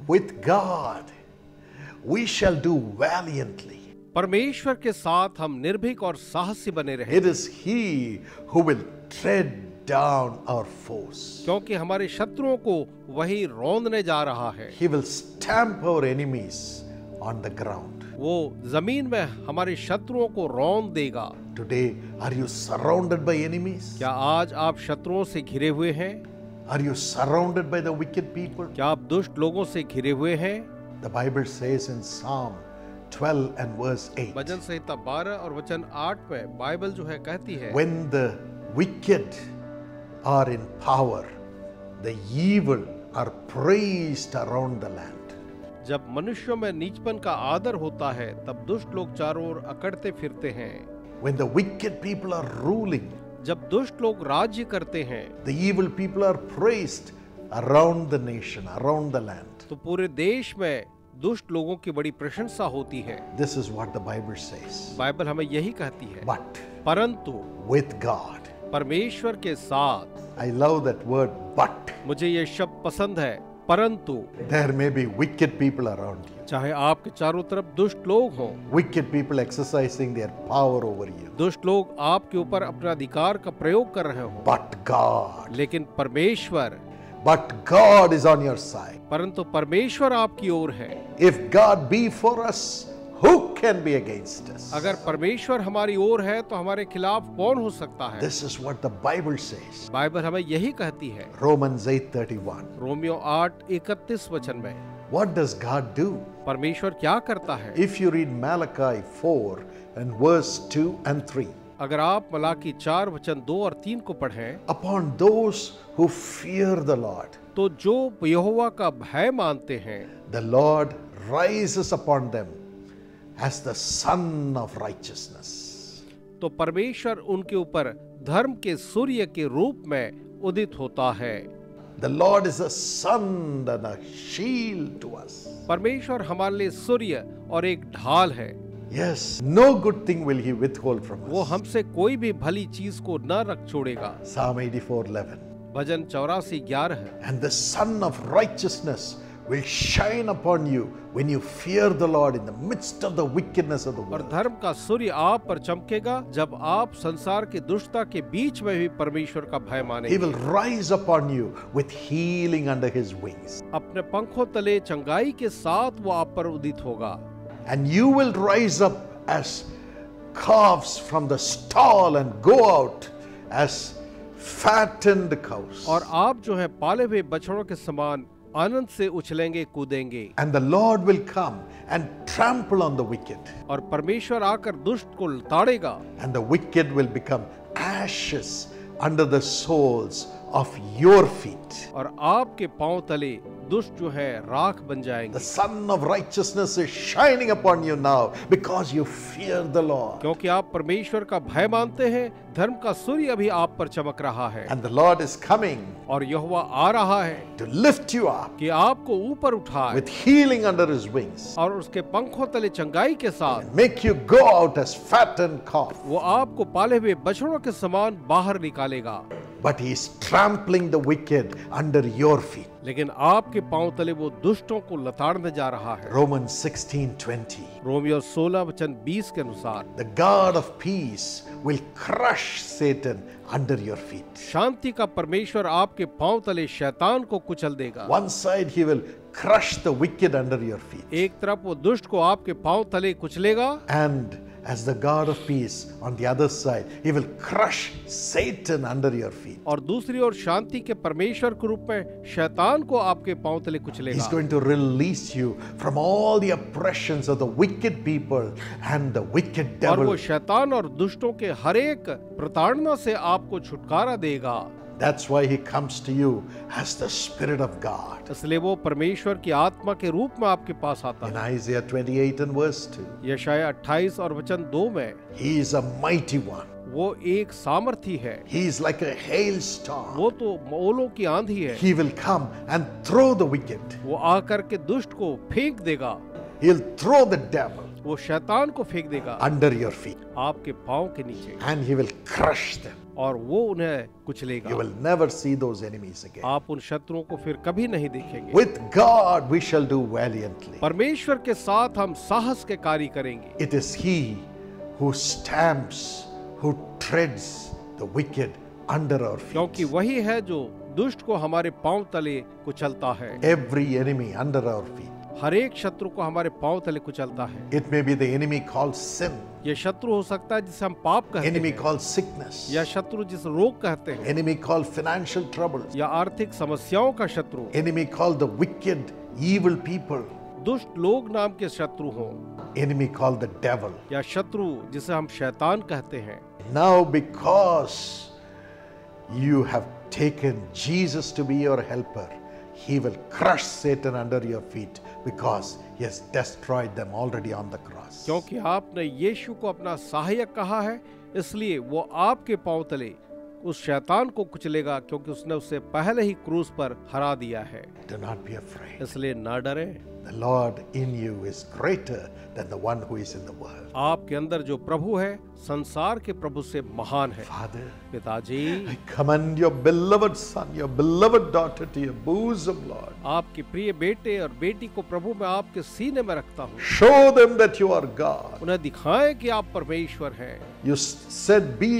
With God, we shall do valiantly. परमेश्वर के साथ हम निर्भीक और साहसी बने रहें, It is He who will tread down our foes. क्योंकि हमारे शत्रुओं को वही रौंदने जा रहा है। He will stamp our enemies on the ground. वो जमीन में हमारे शत्रुओं को रौंद देगा। Today, are you surrounded by enemies? क्या आज आप शत्रुओं से घिरे हुए हैं? Are you surrounded by the wicked people? क्या आप दुष्ट लोगों से घिरे हुए हैं? The Bible says in Psalm 12 and verse 8, भजन संहिता 12 और वचन 8 में बाइबल जो है कहती है, when the wicked are in power, the evil are praised around the land. जब मनुष्यों में नीचपन का आदर होता है तब दुष्ट लोग चारों ओर अकड़ते फिरते हैं। When the wicked people are ruling, जब दुष्ट लोग राज्य करते हैं the evil people are praised around the nation, around the land. तो पूरे देश में दुष्ट लोगों की बड़ी प्रशंसा होती है। This is what the Bible says. Bible हमें यही कहती है। But परंतु with God, परमेश्वर के साथ, I love that word but. मुझे ये शब्द पसंद है, परंतु There may be wicked people around you. चाहे आपके चारों तरफ दुष्ट लोग हों, Wicked people exercising their power over you. दुष्ट लोग आपके ऊपर अपना अधिकार का प्रयोग कर रहे हों, But God, लेकिन परमेश्वर, but God is on your side. परंतु परमेश्वर आपकी ओर है। If God be for us, who can be against us? अगर परमेश्वर हमारी ओर है तो हमारे खिलाफ कौन हो सकता है? This is what the Bible says. Bible हमें यही कहती है। Romans 8:31. रोमियो 8:31 वचन में What does God do? परमेश्वर क्या करता है? If you read Malachi 4 and verse 2 and 3, अगर आप मलाकी 4 वचन 2 और 3 को पढ़ें, upon those who fear the Lord, तो जो यहोवा का भय मानते हैं, the Lord rises upon them as the sun of righteousness. तो परमेश्वर उनके ऊपर धर्म के सूर्य के रूप में उदित होता है। The Lord is a sun and a shield to us. परमेश्वर हमारे लिए सूर्य और एक ढाल है। Yes, no good thing will He withhold from वो us. हमसे कोई भी भली चीज को न रख छोड़ेगा। Psalm 84:11. भजन 84:11 है। And the sun of righteousness will shine upon you when you fear the Lord in the midst of the wickedness of the और world. धर्म का सूर्य आप पर चमकेगा जब आप संसार की दुष्टता के बीच में भी परमेश्वर का भय He मानेंगे। will rise upon you with healing under His wings. अपने पंखों तले चंगाई के साथ वो आप पर उदित होगा। And you will rise up as calves from the stall and go out as fattened cows. और आप जो है पाले हुए बछड़ों के समान आनंद से उछलेंगे कूदेंगे। And the Lord will come and trample on the wicked. और परमेश्वर आकर दुष्ट को ताड़ेगा। And the wicked will become ashes under the soles of your feet. और आपके पांव तले दुष्ट जो है राख बन जाएंगे। The sun of righteousness is shining upon you now because you fear the Lord. क्योंकि आप परमेश्वर का भय मानते हैं, धर्म का सूर्य अभी आप पर चमक रहा है। And the Lord is coming और यहोवा आ रहा है to lift you up कि आपको ऊपर उठाए with healing under His wings. और उसके पंखों तले चंगाई के साथ Make you go out as fattened calf. वो आपको पाले हुए बछड़ों के समान बाहर निकालेगा। But He is trampling the wicked under your feet. लेकिन आपके पांव तले वो दुष्टों को लताड़ने जा रहा है। Romans 16:20. रोमियो 16 वचन 20 के अनुसार The God of peace will crush Satan under your feet. शांति का परमेश्वर आपके पांव तले शैतान को कुचल देगा। One side He will crush the wicked under your feet. एक तरफ वो दुष्ट को आपके पांव तले कुचलेगा And as the God of peace on the other side, He will crush Satan under your feet. और दूसरी ओर शांति के परमेश्वर के रूप में शैतान को आपके पांव तले He's कुचलेगा। going to release you from all the oppressions of the wicked people and the wicked और वो devil. शैतान और दुष्टों के हर एक प्रताड़ना से आपको छुटकारा देगा। That's why He comes to you as the Spirit of God. इसलिए वो परमेश्वर की आत्मा के रूप में आपके पास आता In है। Isaiah 28 and verse 2, यशायाह 28 और वचन 2 में He is a mighty one. वो एक सामर्थी है। He is like a hailstorm. वो तो ओलों की आंधी है। He will come and throw the wicked. वो आकर के दुष्ट को फेंक देगा He'll throw the devil. वो शैतान को फेंक देगा under your feet, आपके पांव के नीचे, and he will crush them. और वो उन्हें कुचलेगा। You will never see those enemies again. आप उन शत्रुओं को फिर कभी नहीं देखेंगे। With God we shall do valiantly. परमेश्वर के साथ हम साहस के कार्य करेंगे। It is he who stamps, who treads the wicked under our feet. क्योंकि वही है जो दुष्ट को हमारे पांव तले कुचलता है। Every enemy under our feet. हर एक शत्रु को हमारे पांव तले कुचलता है। It may be the enemy called sin, ये शत्रु हो सकता है जिसे हम पाप कहते enemy हैं, called sickness, या शत्रु जिसे रोग कहते हैं, enemy called financial troubles, या आर्थिक समस्याओं का शत्रु, enemy called the wicked, evil people, दुष्ट लोग नाम के शत्रु हो, enemy called the devil. या शत्रु जिसे हम शैतान कहते हैं। Now because you have taken Jesus to be your helper, he will crush Satan under your feet because he has destroyed them already on the cross. क्योंकि आपने यीशु को अपना सहायक कहा है, इसलिए वो आपके पांव तले उस शैतान को कुचलेगा, क्योंकि उसने उसे पहले ही क्रूस पर हरा दिया है। Do not be afraid. इसलिए ना डरें। The Lord in you is greater than the one who is in the world. आपके अंदर जो प्रभु है संसार के प्रभु से महान है। Father, पिताजी, I commend your beloved son, your beloved daughter to your bosom, Lord. आपके प्रिय बेटे और बेटी को प्रभु मैं आपके सीने में रखता हूँ। Show them that you are God. उन्हें दिखाएं कि आप परमेश्वर हैं। You said, be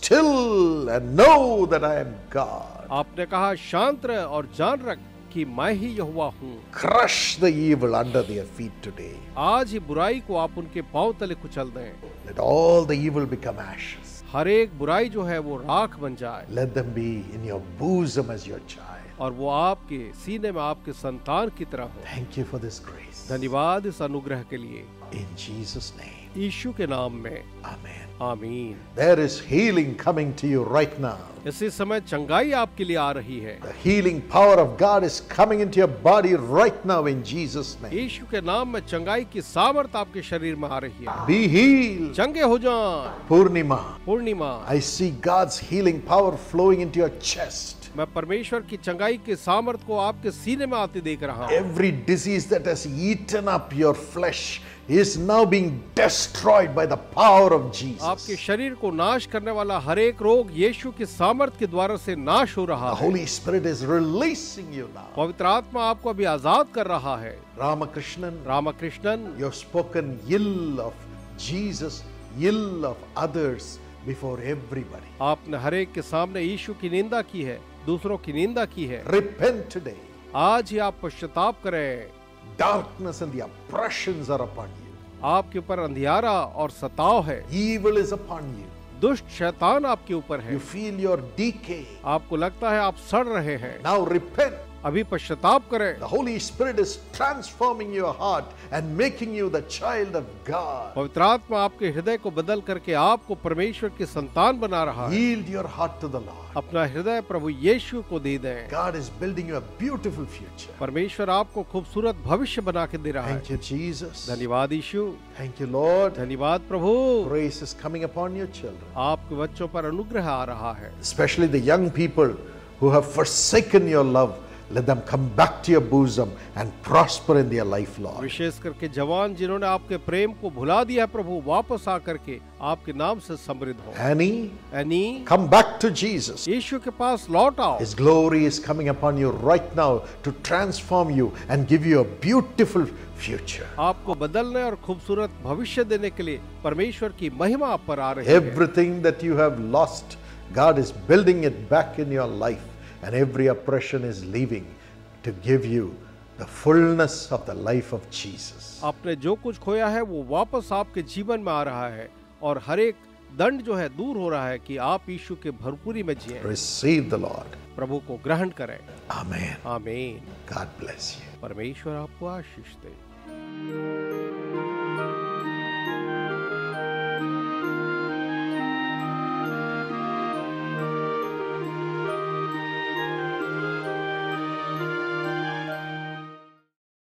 still and know that I am God. आपने कहा शांत रह और जान रख कि मैं ही यहोवा हूँ। Crush the evil under their feet today. आज ही बुराई को आप उनके पांव तले कुचल दें। Let all the evil become ashes. हर एक बुराई जो है वो राख बन जाए, Let them be in your bosom as your child. और वो आपके सीने में आपके संतान की तरह हो। Thank you for this grace. धन्यवाद इस अनुग्रह के लिए। In Jesus' name. यीशु के नाम में Amen. आमीन। There is healing coming to you right now. इसी समय चंगाई आपके लिए आ रही है। The healing power of God is coming into your body right now in Jesus' name. यीशु के नाम में चंगाई की सामर्थ आपके शरीर में आ रही है। Be healed. चंगे हो जाएं। Purnima. Purnima, I see God's healing power flowing into your chest. मैं परमेश्वर की चंगाई के सामर्थ को आपके सीने में आते देख रहा हूँ। Every disease that has eaten up your flesh is now being destroyed by the power of Jesus. आपके शरीर को नाश करने वाला हर एक रोग यीशु की सामर्थ के द्वारा से नाश हो रहा The है। Holy Spirit is releasing you now. पवित्र आत्मा आपको अभी आजाद कर रहा है। Ramakrishnan, Ramakrishnan, you have spoken ill of Jesus, ill of others before everybody. आपने हर एक के सामने यीशु की निंदा की है, दूसरों की निंदा की है। Repent today. आज ही आप पश्चाताप करें। Darkness and the oppressions are upon you. आपके ऊपर अंधियारा और सताव है। Evil is upon you. दुष्ट शैतान आपके ऊपर है। You feel your decay. आपको लगता है आप सड़ रहे हैं। Now repent. अभी पश्चाताप करें। The Holy Spirit is transforming your heart and making you the child of God. पवित्र आत्मा आपके हृदय को बदल करके आपको परमेश्वर की संतान बना रहा है। Yield your heart to the Lord. अपना हृदय प्रभु यीशु को दे दें। God is building you a beautiful future. परमेश्वर आपको खूबसूरत भविष्य बना के दे रहा है। Thank you, Jesus. धन्यवाद यीशु। Thank you, Lord. धन्यवाद प्रभु। Grace is coming upon your children, आपके बच्चों पर अनुग्रह आ रहा है। especially the young people who have forsaken your love. Let them come back to your bosom and prosper in their life, Lord. विशेष करके जवान जिन्होंने आपके प्रेम को भुला दिया प्रभु, वापस आकर के आपके नाम से समृद्ध हो। Annie, Annie, come back to Jesus. यीशु के पास लौट आओ। His glory is coming upon you right now to transform you and give you a beautiful future. आपको बदलने और खूबसूरत भविष्य देने के लिए परमेश्वर की महिमा आप पर आ रही है। Everything that you have lost, God is building it back in your life, and every oppression is leaving to give you the fullness of the life of Jesus. आपने जो कुछ खोया है वो वापस आपके जीवन में आ रहा है, और हर एक दंड जो है दूर हो रहा है कि आप यीशु के भरपूरी में जिएं। Receive the Lord. प्रभु को ग्रहण करें। Amen. आमीन। God bless you. परमेश्वर आपको आशीष दे।